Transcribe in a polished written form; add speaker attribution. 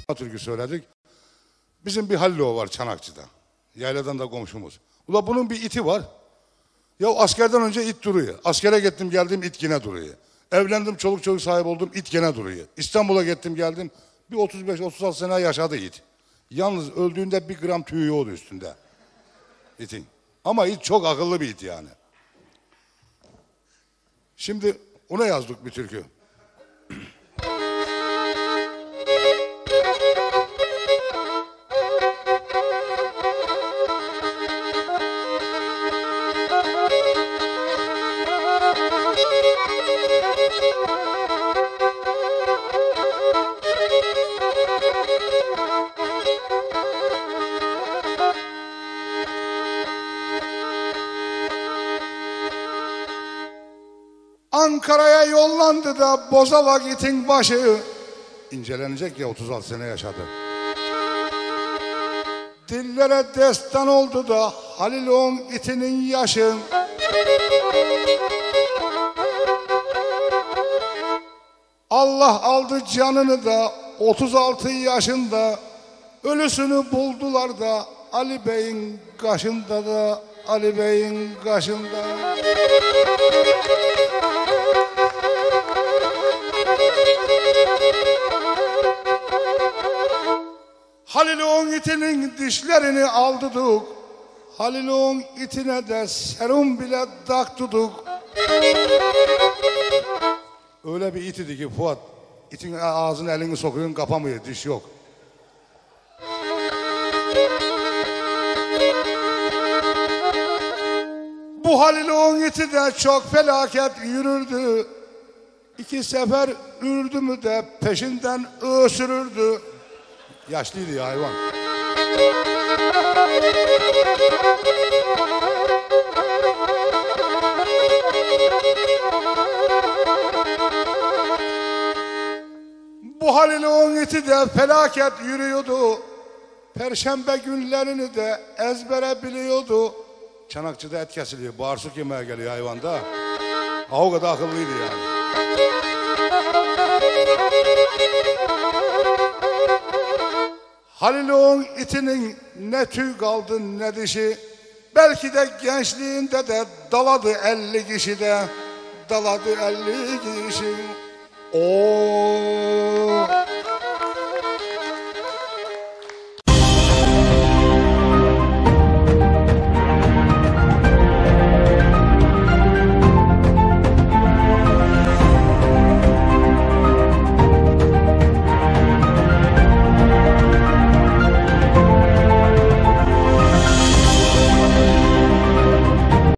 Speaker 1: türkü söyledik. Bizim bir Hallo var Çanakçı'da. Yayladan da komşumuz. Ula bunun bir iti var. Ya askerden önce it duruyor. Askere gittim geldim it gene duruyor. Evlendim çoluk çocuk sahibi oldum it gene duruyor. İstanbul'a gittim geldim bir 35-36 sene yaşadı it. Yalnız öldüğünde 1 gram tüyü yoktu üstünde. İtin. Ama it çok akıllı bir it yani. Şimdi ona yazdık bir türkü. Ankara'ya yollandı da Bozova itin başı. İncelenecek ya 36 sene yaşadı. Dillere destan oldu da Halil'in itinin yaşı. Allah aldı canını da 36 yaşında. Ölüsünü buldular da Ali Bey'in kaşında da Ali Bey'in kaşında. Halil'in itinin dişlerini aldırdık. Halil'in itine de serum bile taktırdık. Öyle bir it idi ki Fuat, itin ağzını elini sokuyorsun kapamıyor, diş yok. Bu Halil'in iti de çok felaket yürürdü. 2 sefer ürdü mü de peşinden ösürürdü. Yaşlıydı ya hayvan. Bu Halil'in iti de felaket yürüyordu. Perşembe günlerini de ezbere biliyordu. Çanakçı'da et kesiliyor, bağırsık yemeye geliyor hayvanda. O kadar akıllıydı yani. Halil'in itinin ne tüy kaldı ne dişi. Belki de gençliğinde de daladı 50 kişi de. Daladı 50 kişi. Oo.